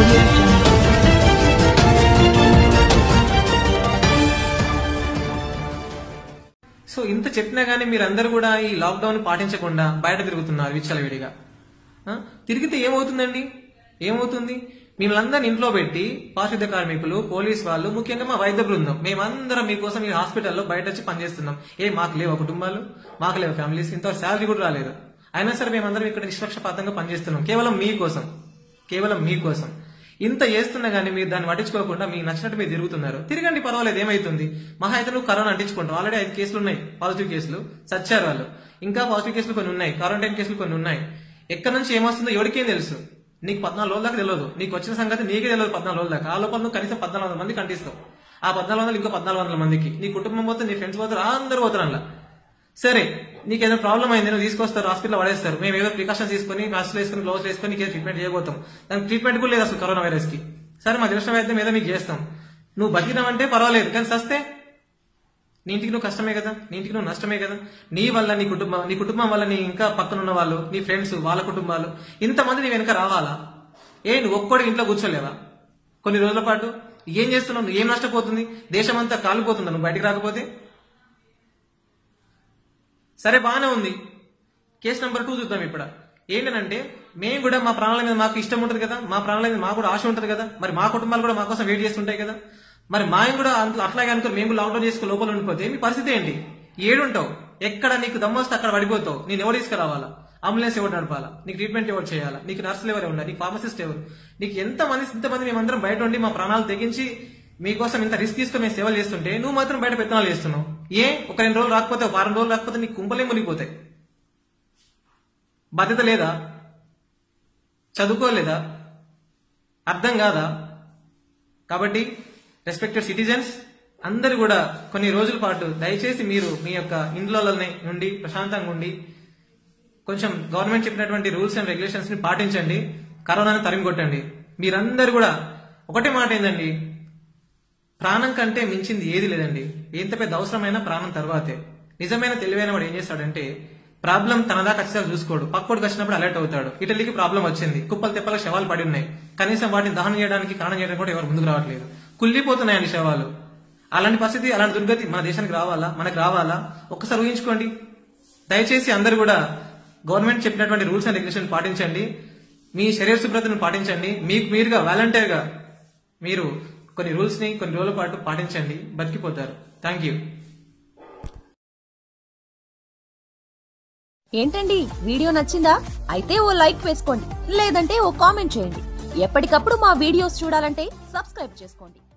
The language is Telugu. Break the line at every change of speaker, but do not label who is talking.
Audio Jungle.
సో ఇంత చెప్పినా గానీ మీరందరూ కూడా ఈ లాక్డౌన్ పాటించకుండా బయట తిరుగుతున్నారు విచ్చలవిడిగా. తిరిగితే ఏమవుతుందండి? ఏమవుతుంది? మిమ్మల్ని ఇంట్లో పెట్టి పారిశుద్ధ్య కార్మికులు, పోలీస్ వాళ్ళు, ముఖ్యంగా మా వైద్య బృందం మేమందరం మీకోసం ఈ హాస్పిటల్లో బయట వచ్చి పనిచేస్తున్నాం. మాకు లేవు కుటుంబాలు, మాకు లేవు ఫ్యామిలీస్, ఇంత శాలరీ కూడా రాలేదు. అయినా సరే మేమందరం ఇక్కడ నిష్పక్షపాతంగా పనిచేస్తున్నాం కేవలం మీకోసం, కేవలం మీకోసం. ఇంత చేస్తున్నా గానీ మీరు దాన్ని పట్టించుకోకుండా మీకు నచ్చినట్టు మీరు తిరుగుతున్నారు. తిరగండి, పర్వాలేదు, ఏమైతుంది? మహా అయితే నువ్వు కరోనా అంటించుకుంటావు. ఆల్రెడీ 5 కేసులు ఉన్నాయి, పాజిటివ్ కేసులు, చచ్చారు వాళ్ళు. ఇంకా పాజిటివ్ కేసులు కొన్ని ఉన్నాయి, క్వారంటైన్ కేసులు కొన్ని ఉన్నాయి. ఎక్కడి నుంచి ఏమొస్తుందో ఎవరికేం తెలుసు? నీకు 14 రోజుల దాకా తెలియదు. నీకు వచ్చిన సంగతి నీకే తెలియదు 14 రోజుల దాకా. ఆ లోపల నువ్వు కనీసం 1400 మందికి అంటిస్తావు. ఆ 1400 ఇంకో 1400 మందికి. నీ కుటుంబం పోతే, నీ ఫ్రెండ్స్ పోతారు, అందరూ పోతారు అలా. సరే, నీకేదో ప్రాబ్లం అయింది, నువ్వు తీసుకొస్తారు, హాస్పిటల్ పడేస్తారు. మేము ఏదో ప్రికాషన్స్ తీసుకుని, మాస్క్ వేసుకుని, గ్లౌస్ వేసుకుని నీకు ట్రీట్మెంట్ చేయబోతాం. దానికి ట్రీట్మెంట్ కూడా లేదు అసలు కరోనా వైరస్ కి. సరే, మా తెలిసిన వైద్యం ఏదో మీకు చేస్తాం. నువ్వు బతికినావంటే పర్వాలేదు, కానీ సస్తే నీ ఇంటికి నువ్వు కష్టమే కదా, నీ ఇంటికి నువ్వు నష్టమే కదా. నీ వల్ల నీ కుటుంబం వల్ల నీ ఇంకా పక్కన ఉన్న వాళ్ళు, నీ ఫ్రెండ్స్, వాళ్ళ కుటుంబాలు, ఇంతమంది నీ వెనక రావాలా? నువ్వు ఒక్కడికి ఇంట్లో కూర్చోలేవా కొన్ని రోజుల పాటు? ఏం చేస్తున్నావు? నువ్వు ఏం నష్టపోతుంది? దేశమంతా కాలిపోతుందా నువ్వు బయటికి రాకపోతే? సరే, బాగానే ఉంది. కేసు నెంబర్ 2 చూద్దాం ఇప్పుడు. ఏంటంటే, మేము కూడా మా ప్రాణాల మీద మాకు ఇష్టం ఉంటుంది కదా, మా ప్రాణాల మీద మాకు కూడా ఆశ ఉంటుంది కదా, మరి మా కుటుంబాలు కూడా మా కోసం వెయిట్ చేస్తుంటాయి కదా. మరి మాయం కూడా అట్లాగే అనుకుని మేము లాక్డౌన్ చేసుకుని లోపల ఉండిపోతే మీ పరిస్థితి ఏంటి? ఏడుంటావు? ఎక్కడ నీకు దమ్మొస్తే అక్కడ పడిపోతావు. నేను ఎవరు తీసుకురావాలా? అంబులెన్స్ ఎవరు నడపాలా? నీకు ట్రీట్మెంట్ ఎవరు చేయాలా? నీకు నర్సులు ఎవరు ఉన్నారు? నీకు ఫార్మసిస్ట్ ఎవరు? నీకు ఇంతమంది మేమందరం బయట ఉండి మా ప్రాణాలు తెగించి మీకోసం ఇంత రిస్క్ తీసుకుని మేము సేవలు చేస్తుంటే నువ్వు మాత్రం బయట పెత్తనాలు చేస్తున్నావు. ఒక 2 రోజులు రాకపోతే, 1 వారం రోజులు రాకపోతే నీకు కుంపలే మునిగిపోతాయి. బాధ్యత లేదా? చదువుకోలేదా? అర్థం కాదా? కాబట్టి రెస్పెక్టెడ్ సిటిజన్స్ అందరు కూడా కొన్ని రోజుల పాటు దయచేసి మీరు మీ యొక్క ఇండ్లలోనే నుండి ప్రశాంతంగా ఉండి కొంచెం గవర్నమెంట్ చెప్పినటువంటి రూల్స్ అండ్ రెగ్యులేషన్స్ ని పాటించండి. కరోనాని తరిమి కొట్టండి. మీరందరూ కూడా ఒకటే మాట ఏందండి, ప్రాణం కంటే మించింది ఏది లేదండి. ఎంత పెద్ద అవసరమైనా ప్రాణం తర్వాతే. నిజమైన తెలివైన వాడు ఏం చేస్తాడంటే, ప్రాబ్లం తనదా ఖచ్చితంగా చూసుకోడు, పక్కోడికి వచ్చినప్పుడు అలర్ట్ అవుతాడు. ఇటలీకి ప్రాబ్లం వచ్చింది, కుప్పలు తెప్పల శవాలు పడి ఉన్నాయి, కనీసం వాటిని దహనం చేయడానికి, ఖననం చేయడానికి కూడా ఎవరు ముందుకు రావట్లేదు. కుళ్ళిపోతున్నాయండి శవాలు. అలాంటి పరిస్థితి, అలాంటి దుర్గతి మన దేశానికి రావాలా? మనకు రావాలా? ఒక్కసారి ఊహించుకోండి. దయచేసి అందరూ కూడా గవర్నమెంట్ చెప్పినటువంటి రూల్స్ అండ్ రెగ్యులేషన్ పాటించండి. మీ శరీర శుభ్రతను పాటించండి. మీకు మీరుగా వాలంటీర్ గా మీరు కొన్ని రూల్స్ ని కొన్ని రోజుల పాటు పాటించండి, బతికిపోతారు. Thank you.
ఏంటండి, వీడియో నచ్చిందా? అయితే ఓ లైక్ వేసుకోండి, లేదంటే ఓ కామెంట్ చేయండి. ఎప్పటికప్పుడు మా వీడియోస్ చూడాలంటే సబ్స్క్రైబ్ చేసుకోండి.